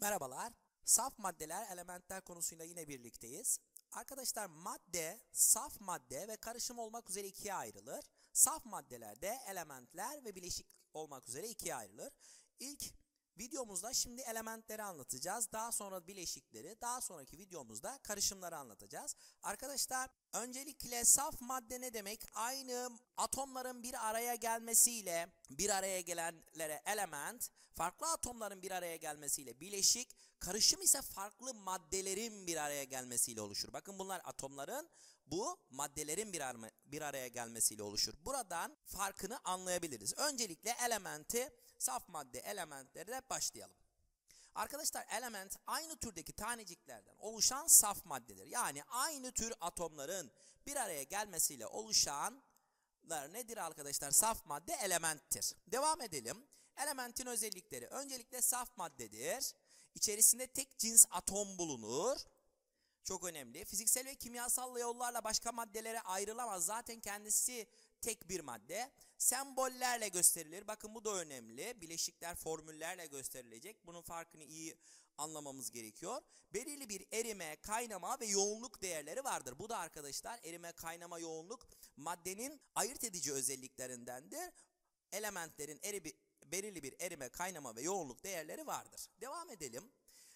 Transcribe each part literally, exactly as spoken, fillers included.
Merhabalar. Saf maddeler, elementler konusuyla yine birlikteyiz. Arkadaşlar madde, saf madde ve karışım olmak üzere ikiye ayrılır. Saf maddelerde elementler ve bileşik olmak üzere ikiye ayrılır. İlk videomuzda şimdi elementleri anlatacağız. Daha sonra bileşikleri, daha sonraki videomuzda karışımları anlatacağız. Arkadaşlar öncelikle saf madde ne demek? Aynı atomların bir araya gelmesiyle bir araya gelenlere element, farklı atomların bir araya gelmesiyle bileşik, karışım ise farklı maddelerin bir araya gelmesiyle oluşur. Bakın bunlar atomların, bu maddelerin bir, ar bir araya gelmesiyle oluşur. Buradan farkını anlayabiliriz. Öncelikle elementi, saf madde elementlerine başlayalım. Arkadaşlar element aynı türdeki taneciklerden oluşan saf maddedir. Yani aynı tür atomların bir araya gelmesiyle oluşanlar nedir arkadaşlar? Saf madde elementtir. Devam edelim. Elementin özellikleri. Öncelikle saf maddedir. İçerisinde tek cins atom bulunur. Çok önemli. Fiziksel ve kimyasal yollarla başka maddelere ayrılamaz. Zaten kendisi tek bir madde. Sembollerle gösterilir. Bakın bu da önemli. Bileşikler formüllerle gösterilecek. Bunun farkını iyi anlamamız gerekiyor. Belirli bir erime, kaynama ve yoğunluk değerleri vardır. Bu da arkadaşlar erime, kaynama, yoğunluk maddenin ayırt edici özelliklerindendir. Elementlerin eri, belirli bir erime, kaynama ve yoğunluk değerleri vardır. Devam edelim.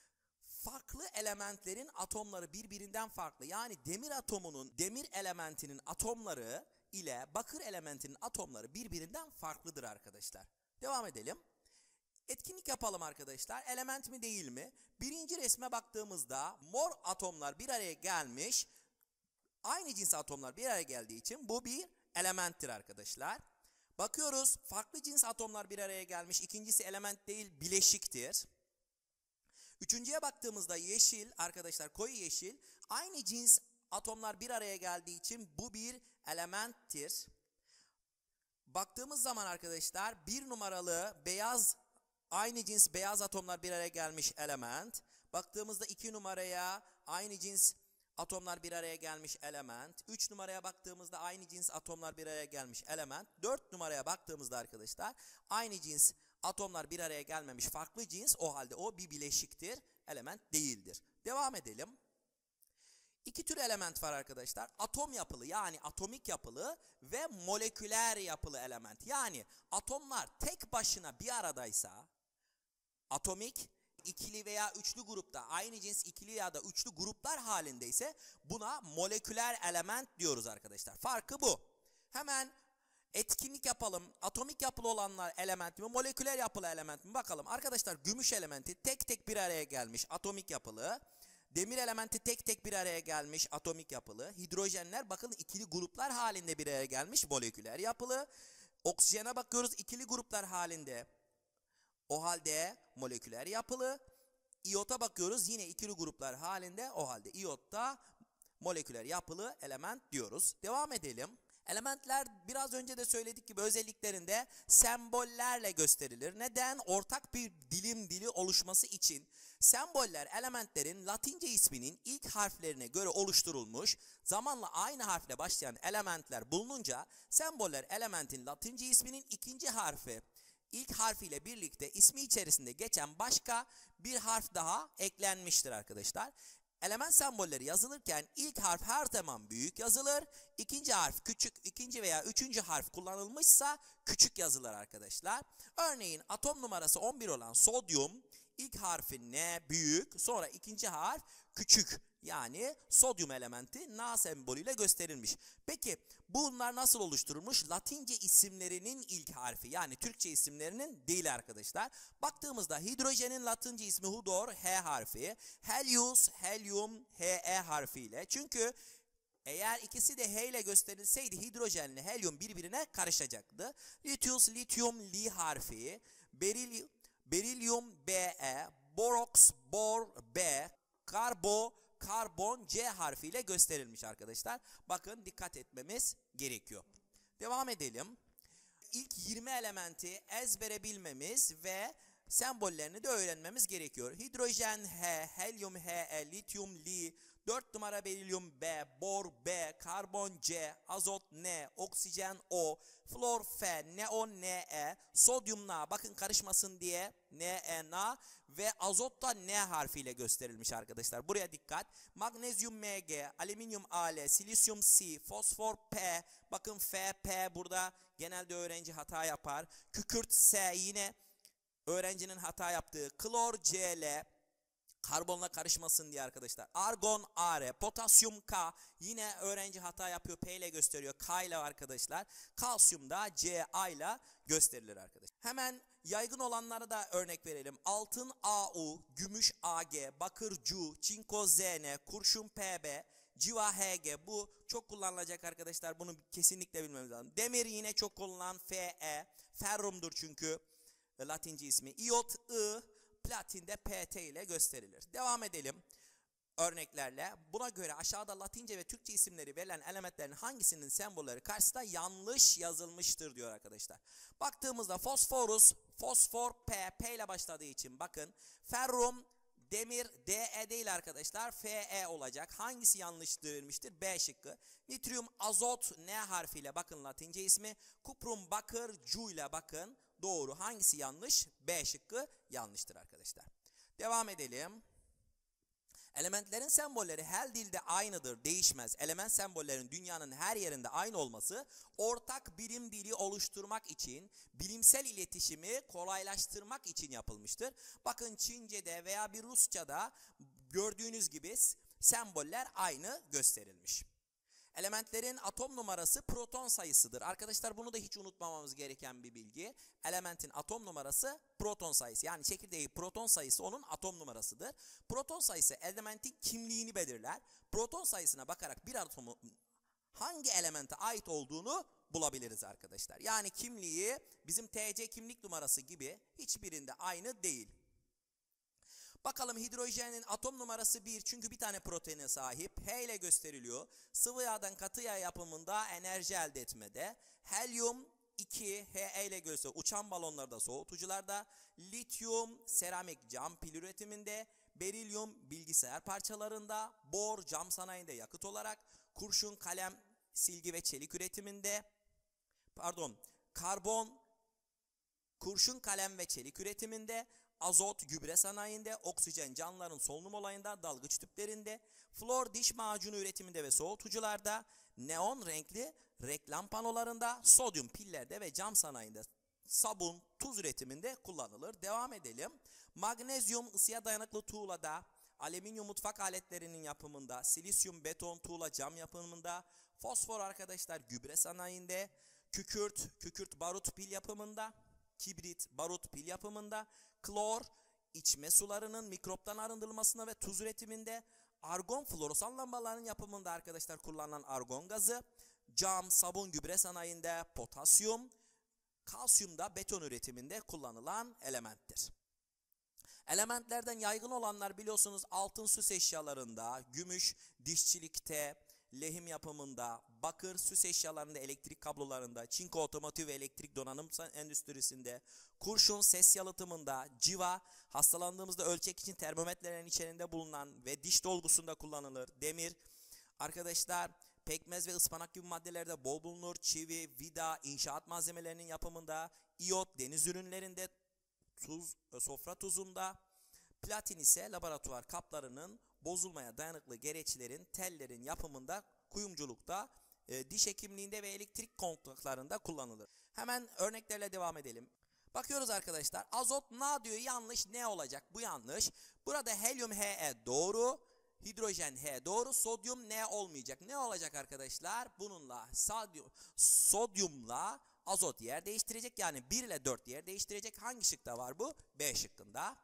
Farklı elementlerin atomları birbirinden farklı. Yani demir atomunun, demir elementinin atomları ile bakır elementinin atomları birbirinden farklıdır arkadaşlar. Devam edelim. Etkinlik yapalım arkadaşlar. Element mi değil mi? Birinci resme baktığımızda mor atomlar bir araya gelmiş. Aynı cins atomlar bir araya geldiği için bu bir elementtir arkadaşlar. Bakıyoruz farklı cins atomlar bir araya gelmiş. İkincisi element değil, bileşiktir. Üçüncüye baktığımızda yeşil arkadaşlar, koyu yeşil, aynı cins atomlar bir araya geldiği için bu bir elementtir. Baktığımız zaman arkadaşlar bir numaralı beyaz, aynı cins beyaz atomlar bir araya gelmiş element. Baktığımızda iki numaraya aynı cins atomlar bir araya gelmiş element. üç numaraya baktığımızda aynı cins atomlar bir araya gelmiş element. dört numaraya baktığımızda arkadaşlar aynı cins atomlar bir araya gelmemiş farklı cins, o halde o bir bileşiktir, element değildir. Devam edelim. İki tür element var arkadaşlar. Atom yapılı yani atomik yapılı ve moleküler yapılı element. Yani atomlar tek başına bir aradaysa atomik, ikili veya üçlü grupta, aynı cins ikili ya da üçlü gruplar halindeyse buna moleküler element diyoruz arkadaşlar. Farkı bu. Hemen etkinlik yapalım. Atomik yapılı olanlar element mi, moleküler yapılı element mi bakalım. Arkadaşlar gümüş elementi tek tek bir araya gelmiş, atomik yapılı. Demir elementi tek tek bir araya gelmiş, atomik yapılı. Hidrojenler bakın ikili gruplar halinde bir araya gelmiş, moleküler yapılı. Oksijene bakıyoruz ikili gruplar halinde. O halde moleküler yapılı. İyota bakıyoruz yine ikili gruplar halinde. O halde iyotta moleküler yapılı element diyoruz. Devam edelim. Elementler biraz önce de söyledik gibi özelliklerinde sembollerle gösterilir. Neden? Ortak bir dilim dili oluşması için. Semboller elementlerin Latince isminin ilk harflerine göre oluşturulmuş, zamanla aynı harfle başlayan elementler bulununca semboller elementin Latince isminin ikinci harfi, ilk harfiyle birlikte ismi içerisinde geçen başka bir harf daha eklenmiştir arkadaşlar. Element sembolleri yazılırken ilk harf her zaman büyük yazılır. İkinci harf küçük, ikinci veya üçüncü harf kullanılmışsa küçük yazılır arkadaşlar. Örneğin atom numarası on bir olan sodyum ilk harfi N büyük, sonra ikinci harf küçük. Yani sodyum elementi Na sembolüyle gösterilmiş. Peki bunlar nasıl oluşturulmuş? Latince isimlerinin ilk harfi, yani Türkçe isimlerinin değil arkadaşlar. Baktığımızda hidrojenin Latince ismi Hudor, H harfi. Helios, Helium, He harfiyle. Çünkü eğer ikisi de H ile gösterilseydi hidrojenle helyum birbirine karışacaktı. Litius, lityum, Li harfi. Beril, berilyum, Be. Borox, Bor, B. Karbo, karbon C harfiyle gösterilmiş arkadaşlar. Bakın dikkat etmemiz gerekiyor. Devam edelim. İlk yirmi elementi ezbere bilmemiz ve sembollerini de öğrenmemiz gerekiyor. Hidrojen H, helyum He, lityum Li, dört numara berilyum B, bor B, karbon C, azot N, oksijen O, flor F, neon Ne, sodyum Na, bakın karışmasın diye Ne, Na ve azot da N harfiyle gösterilmiş arkadaşlar. Buraya dikkat. Magnezyum Mg, alüminyum Al, silisyum C, fosfor P, bakın F, P burada genelde öğrenci hata yapar. Kükürt S, yine öğrencinin hata yaptığı. Klor Cl, karbonla karışmasın diye arkadaşlar. Argon Ar, potasyum K, yine öğrenci hata yapıyor, P ile gösteriyor, K ile arkadaşlar. Kalsiyum da Ca ile gösterilir arkadaşlar. Hemen yaygın olanlara da örnek verelim. Altın Au, gümüş Ag, bakır Cu, çinko Zn, kurşun Pb, civa Hg. Bu çok kullanılacak arkadaşlar. Bunu kesinlikle bilmemiz lazım. Demir yine çok kullanılan Fe, ferrumdur çünkü Latince ismi. İyot I, platinde Pt ile gösterilir. Devam edelim örneklerle. Buna göre aşağıda Latince ve Türkçe isimleri verilen elementlerin hangisinin sembolleri karşısında yanlış yazılmıştır diyor arkadaşlar. Baktığımızda fosforus, fosfor P, P ile başladığı için bakın. Ferrum, demir De değil arkadaşlar, Fe olacak. Hangisi yanlış verilmiştir? B şıkkı. Nitriyum, azot N harfiyle, bakın Latince ismi. Kuprum, bakır Cu ile, bakın doğru. Hangisi yanlış? B şıkkı yanlıştır arkadaşlar. Devam edelim. Elementlerin sembolleri her dilde aynıdır, değişmez. Element sembollerinin dünyanın her yerinde aynı olması, ortak bilim dili oluşturmak için, bilimsel iletişimi kolaylaştırmak için yapılmıştır. Bakın Çince'de veya bir Rusça'da gördüğünüz gibi semboller aynı gösterilmiş. Elementlerin atom numarası proton sayısıdır. Arkadaşlar bunu da hiç unutmamamız gereken bir bilgi. Elementin atom numarası proton sayısı. Yani çekirdeği proton sayısı onun atom numarasıdır. Proton sayısı elementin kimliğini belirler. Proton sayısına bakarak bir atomun hangi elemente ait olduğunu bulabiliriz arkadaşlar. Yani kimliği bizim T C kimlik numarası gibi hiçbirinde aynı değil. Bakalım hidrojenin atom numarası bir, çünkü bir tane proteine sahip. H ile gösteriliyor. Sıvı yağdan katı yağ yapımında enerji elde etmede. Helyum iki, He ile gösteriliyor. Uçan balonlarda, soğutucularda. Lityum seramik cam pil üretiminde. Berilyum bilgisayar parçalarında. Bor cam sanayinde yakıt olarak. Kurşun kalem, silgi ve çelik üretiminde. Pardon, karbon kurşun kalem ve çelik üretiminde. Azot gübre sanayinde, oksijen canlıların solunum olayında, dalgıç tüplerinde, flor diş macunu üretiminde ve soğutucularda, neon renkli reklam panolarında, sodyum pillerde ve cam sanayinde, sabun, tuz üretiminde kullanılır. Devam edelim. Magnezyum ısıya dayanıklı tuğlada, alüminyum mutfak aletlerinin yapımında, silisyum beton tuğla cam yapımında, fosfor arkadaşlar gübre sanayinde, kükürt, kükürt barut pil yapımında, kibrit barut pil yapımında, klor içme sularının mikroptan arındırılmasına ve tuz üretiminde, argon floresan lambaların yapımında arkadaşlar kullanılan argon gazı, cam, sabun, gübre sanayinde, potasyum, kalsiyum da beton üretiminde kullanılan elementtir. Elementlerden yaygın olanlar biliyorsunuz altın süs eşyalarında, gümüş dişçilikte, lehim yapımında, bakır süs eşyalarında, elektrik kablolarında, çinko otomotiv ve elektrik donanım endüstrisinde, kurşun ses yalıtımında, civa hastalandığımızda ölçek için termometrelerin içerisinde bulunan ve diş dolgusunda kullanılır. Demir arkadaşlar pekmez ve ıspanak gibi maddelerde bol bulunur. Çivi, vida, inşaat malzemelerinin yapımında, iyot deniz ürünlerinde, tuz, sofra tuzunda, platin ise laboratuvar kaplarının bozulmaya dayanıklı gereçlerin, tellerin yapımında, kuyumculukta, e, diş hekimliğinde ve elektrik kontaklarında kullanılır. Hemen örneklerle devam edelim. Bakıyoruz arkadaşlar. Azot Na diyor, yanlış. Ne olacak? Bu yanlış. Burada helyum He doğru. Hidrojen H doğru. Sodyum Ne olmayacak. Ne olacak arkadaşlar? Bununla sodyum, sodyumla azot yer değiştirecek. Yani bir ile dört yer değiştirecek. Hangi şıkta var bu? B şıkkında.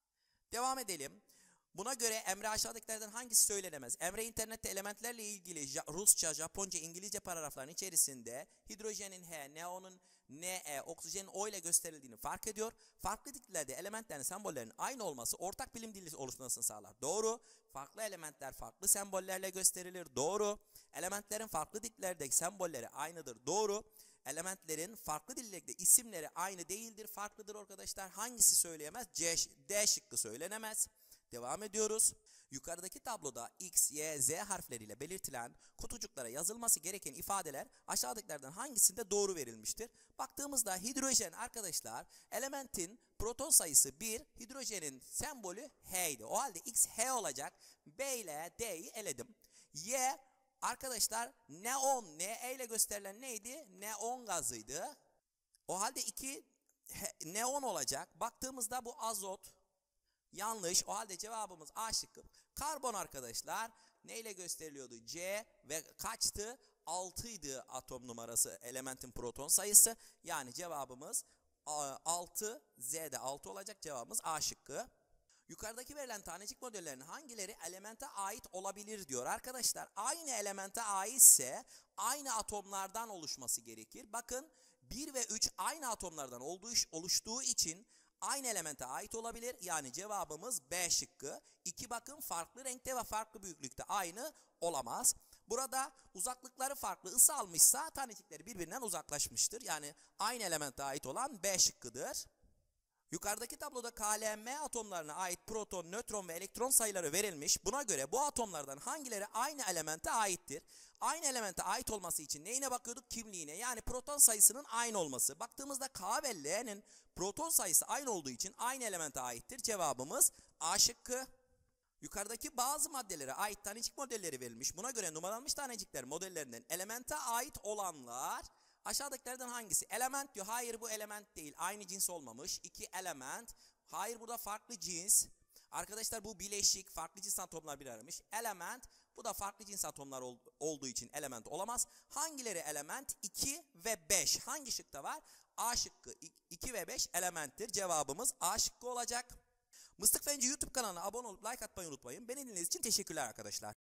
Devam edelim. Buna göre Emre aşağıdakilerden hangisi söylenemez? Emre internette elementlerle ilgili Rusça, Japonca, İngilizce paragrafların içerisinde hidrojenin H, neonun Ne, oksijenin O ile gösterildiğini fark ediyor. Farklı dillerde elementlerin sembollerinin aynı olması ortak bilim dili oluşmasını sağlar. Doğru. Farklı elementler farklı sembollerle gösterilir. Doğru. Elementlerin farklı dillerdeki sembolleri aynıdır. Doğru. elementlerin farklı dillerde isimleri aynı değildir, farklıdır arkadaşlar. Hangisi söyleyemez? C, D şıkkı söylenemez. Devam ediyoruz. Yukarıdaki tabloda X, Y, Z harfleriyle belirtilen kutucuklara yazılması gereken ifadeler aşağıdakilerden hangisinde doğru verilmiştir? Baktığımızda hidrojen arkadaşlar elementin proton sayısı bir, hidrojenin sembolü H'ydi. O halde X H olacak. B ile D'yi eledim. Y arkadaşlar neon, Ne ile gösterilen neydi? Neon gazıydı. O halde iki neon olacak. Baktığımızda bu azot. Yanlış. O halde cevabımız A şıkkı. Karbon arkadaşlar neyle gösteriliyordu? C ve kaçtı? altıydı atom numarası, elementin proton sayısı. Yani cevabımız altı, Z'de altı olacak. Cevabımız A şıkkı. Yukarıdaki verilen tanecik modellerinin hangileri elemente ait olabilir diyor. Arkadaşlar aynı elemente aitse aynı atomlardan oluşması gerekir. Bakın bir ve üç aynı atomlardan olduğu, oluştuğu için aynı elemente ait olabilir. Yani cevabımız B şıkkı. iki bakın farklı renkte ve farklı büyüklükte aynı olamaz. Burada uzaklıkları farklı, ısı almışsa tanecikleri birbirinden uzaklaşmıştır. Yani aynı elemente ait olan B şıkkıdır. Yukarıdaki tabloda K L M atomlarına ait proton, nötron ve elektron sayıları verilmiş. Buna göre bu atomlardan hangileri aynı elemente aittir? Aynı elemente ait olması için neyine bakıyorduk? Kimliğine. Yani proton sayısının aynı olması. Baktığımızda K ve L'nin proton sayısı aynı olduğu için aynı elemente aittir. Cevabımız A şıkkı. Yukarıdaki bazı maddelere ait tanecik modelleri verilmiş. Buna göre numaralanmış tanecikler modellerinden elemente ait olanlar aşağıdakilerden hangisi? Element diyor. Hayır bu element değil. Aynı cins olmamış. iki element. Hayır burada farklı cins. Arkadaşlar bu bileşik. Farklı cins atomlar bir aramış. Element. Bu da farklı cins atomlar ol, olduğu için element olamaz. Hangileri element? iki ve beş. Hangi şıkta var? A şıkkı. iki ve beş elementtir. Cevabımız A şıkkı olacak. Mıstık Fenci YouTube kanalına abone olup like atmayı unutmayın. Beni dinlediğiniz için teşekkürler arkadaşlar.